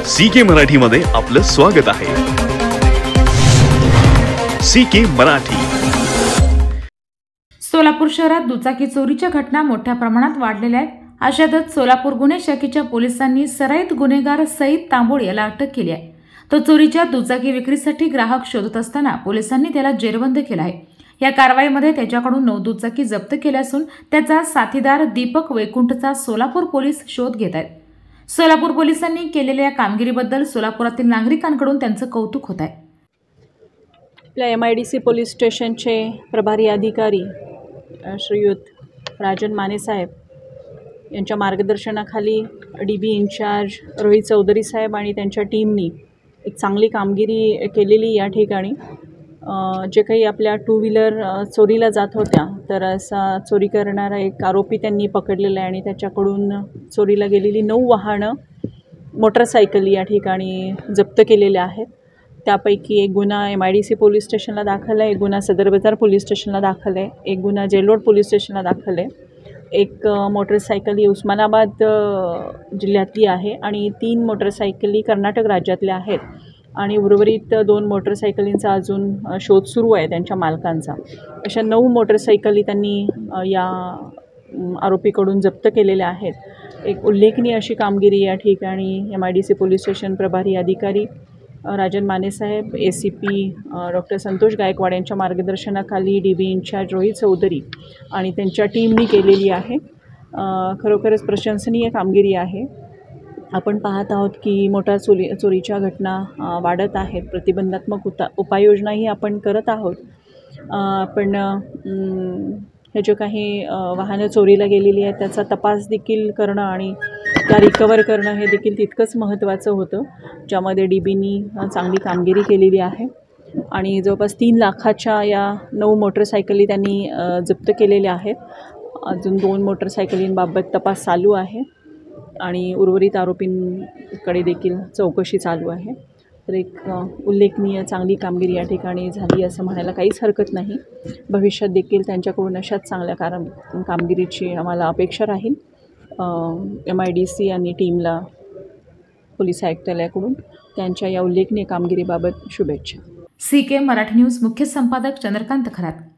CK मराठीमध्ये आपलं स्वागत आहे। CK मराठी। सोलापूर शहरात दुचाकी चोरीच्या घटना मोठ्या प्रमाणात वाढलेल्या आहेत। अशातच सोलापूर गुन्हे शाखेच्या पोलिसांनी सराईत गुन्हेगार सईद तांबोळ याला अटक केली आहे। तो चोरीच्या दुचाकी विक्रीसाठी ग्राहक शोधत असताना पोलिसांनी त्याला जेरबंद केला आहे। या कारवाईमध्ये त्याच्याकडून 9 दुचाकी जप्त केल्या असून त्याचा साथीदार दीपक वैकुंठचा सोलापूर पोलीस शोध घेत आहेत। सोलापूर पोलिसांनी केलेल्या कामगिरीबद्दल सोलापुरातील नागरिकांकडून त्यांचं कौतुक होत आहे। आपल्या MIDC पोलीस स्टेशनचे प्रभारी अधिकारी श्रीयुत राजन माने साहेब यांच्या मार्गदर्शनाखाली DB इन्चार्ज रोहित चौधरी साहेब आणि त्यांच्या टीमनी एक चांगली कामगिरी केलेली। या ठिकाणी जे काही आपल्या 2 व्हीलर चोरीला जात होत्या तर असा चोरी करणारा एक आरोपी त्यांनी पकडलेला आहे आणि त्याच्याकडून चोरीला गेलेली 9 वाहनं मोटरसायकल या ठिकाणी जप्त केलेल्या आहेत। त्यापैकी एक गुन्हा MIDC पोलीस स्टेशनला दाखल आहे, एक गुन्हा सदर बाजार पोलीस स्टेशनला दाखल आहे, एक गुन्हा जेल रोड पोलीस स्टेशनला दाखल आहे, एक मोटरसायकल ही उस्मानाबाद जिल्ह्यातली आहे आणि 3 मोटरसायकली कर्नाटक राज्यातल्या आहेत आणि उर्वरित 2 मोटरसायकलींचा अजून शोध सुरू आहे त्यांच्या मालकांचा। अशा 9 मोटरसायकली त्यांनी या आरोपीकडून जप्त केलेल्या आहेत। एक उल्लेखनीय अशी कामगिरी या ठिकाणी MIDC पोलीस स्टेशन प्रभारी अधिकारी राजन माने साहेब, ACP डॉक्टर संतोष गायकवाड यांच्या मार्गदर्शनाखाली DB इन्चार्ज रोहित चौधरी आणि त्यांच्या टीमनी केलेली आहे। खरोखरच प्रशंसनीय कामगिरी आहे। आपण पाहत आहोत की मोटार चोरीच्या घटना वाढत आहेत। प्रतिबंधात्मक उपाययोजनाही आपण करत आहोत। पण हे जे काही वाहनं चोरीला गेलेली आहेत त्याचा तपास देखील करणं आणि त्या रिकवर करणं हे देखील तितकंच महत्त्वाचं होतं, ज्यामध्ये DBनी चांगली कामगिरी केलेली आहे आणि जवळपास 3 लाखाच्या या 9 मोटरसायकली त्यांनी जप्त केलेल्या आहेत। अजून 2 मोटरसायकलींबाबत तपास चालू आहे आणि उर्वरित आरोपींकडे देखील चौकशी चालू आहे। तर एक उल्लेखनीय चांगली कामगिरी या ठिकाणी झाली असं म्हणायला काहीच हरकत नाही। भविष्यात देखील त्यांच्याकडून अशाच चांगल्या कामगिरीची आम्हाला अपेक्षा राहील। MIDC आणि टीमला पोलीस आयुक्तालयाकडून त्यांच्या या उल्लेखनीय कामगिरीबाबत शुभेच्छा। CK मराठी न्यूज मुख्य संपादक चंद्रकांत खरात।